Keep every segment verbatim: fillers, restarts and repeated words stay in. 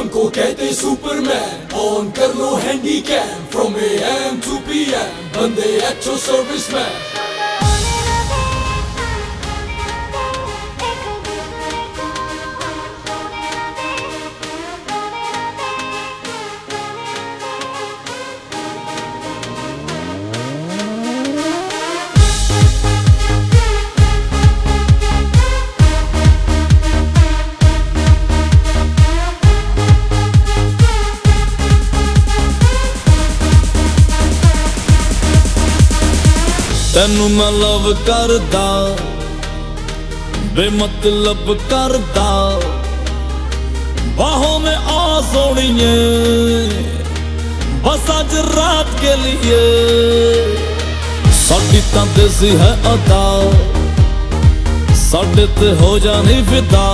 हमको कहते Superman, on कर लो Handycam, from A M to P M बंदे अच्छो सर्विसमैन। तेनू मैं लव करदा बेमतलब करदा, बाहों में आ सोनिए बस आज रात के लिए। साडी तां देसी है अदा, साडे ते हो जानी फिदा,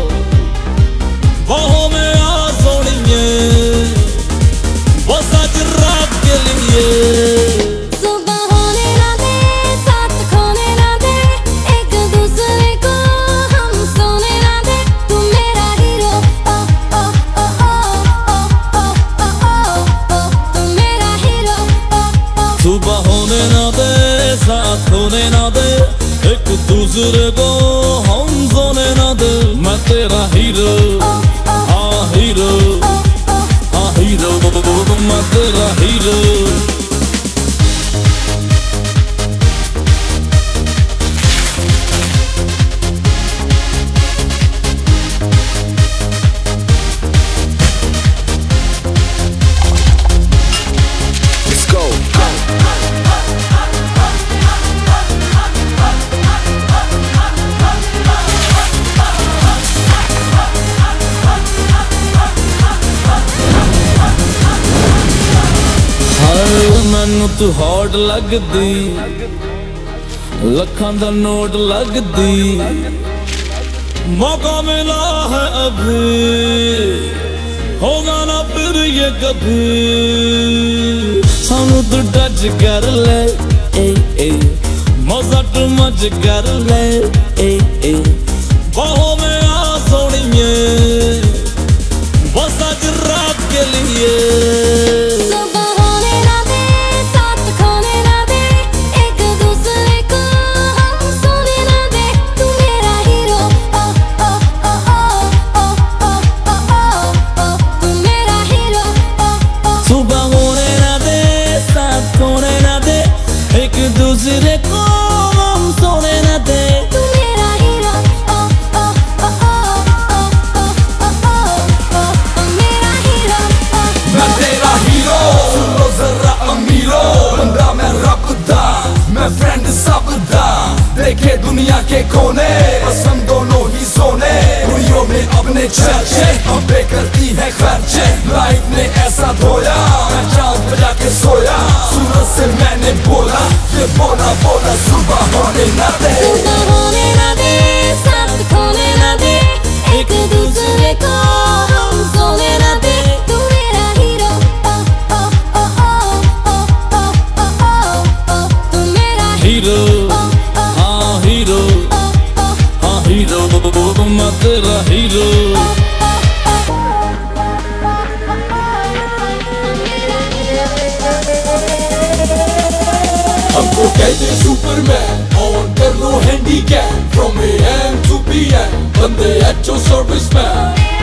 बाहों में आ सोनिए बस आज रात के लिए। सुबह होने ना दे, साथ होने ना दे, एक दूसरे को हम सोने ना दे। मैं तेरा हीरो, हाँ हीरो, हाँ हीरो, मैं तेरा हीरो। मैनू तू हॉट लगदी, लखां दा नोट लगदी, मौका मिला है अभी, होगा ना फिर ये कभी। सानू तू टच कर ले, ए ए मजा तू मज कर ले, ए ए बाहों में आ सोनिए बस आज रात के लिए। दूसरे को हम सोने न दे, तू मेरा हीरो, ओ ओ ओ ओ ओ ओ ओ मेरा हीरो। मैं तेरा हीरो, सुन लो जरा अमीरो, बंदा मैं रब दा, मैं फ्रेंड सब दा, देखे दुनिया के कोने, पसंद दोनों ही सोने, दुनियों में अपने चर्चे, हम पे करती है खर्चे, लाइफ ने ऐसा धोया, मैं चांद बजा के सोया, सूरज से मैंने बोला, ये बोला बोला सुबह होने ना दे, सुबह होने ना दे, साथ खोने ना दे, एक दूसरे को हम सोने ना दे। तू मेरा हीरो, ओ ओ ओ ओ ओ ओ ओ ओ तू मेरा हीरो, हाँ हीरो, हाँ हीरो, मैं तेरा हीरो। हमको कहते सुपरमैन, ऑन कर लो Handycam, from A M to P M बंदे अच्छो सर्विसमैन।